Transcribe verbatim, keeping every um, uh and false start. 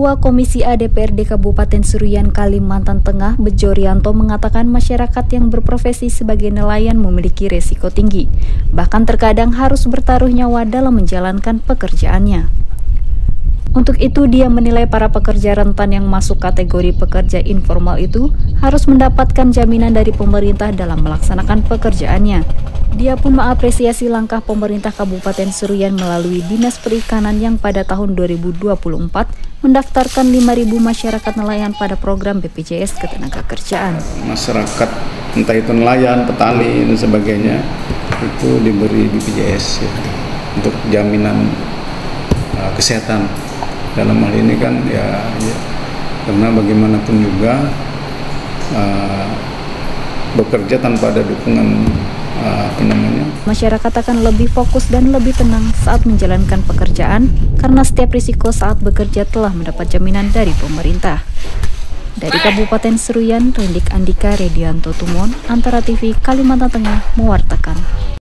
Ketua Komisi A D P R D Kabupaten Seruyan, Kalimantan Tengah, Bejo Rianto mengatakan masyarakat yang berprofesi sebagai nelayan memiliki resiko tinggi, bahkan terkadang harus bertaruh nyawa dalam menjalankan pekerjaannya. Untuk itu, dia menilai para pekerja rentan yang masuk kategori pekerja informal itu harus mendapatkan jaminan dari pemerintah dalam melaksanakan pekerjaannya. Dia pun mengapresiasi langkah pemerintah Kabupaten Seruyan melalui Dinas Perikanan yang pada tahun dua ribu dua puluh empat mendaftarkan lima ribu masyarakat nelayan pada program B P J S Ketenagakerjaan. Masyarakat, entah itu nelayan, petani, dan sebagainya, itu diberi B P J S ya, untuk jaminan uh, kesehatan. Dalam hal ini kan ya, ya karena bagaimanapun juga uh, bekerja tanpa ada dukungan uh, apa namanya. Masyarakat akan lebih fokus dan lebih tenang saat menjalankan pekerjaan karena setiap risiko saat bekerja telah mendapat jaminan dari pemerintah. Dari Kabupaten Seruyan, Rendik Andika Redianto Tumon, Antara T V Kalimantan Tengah mewartakan.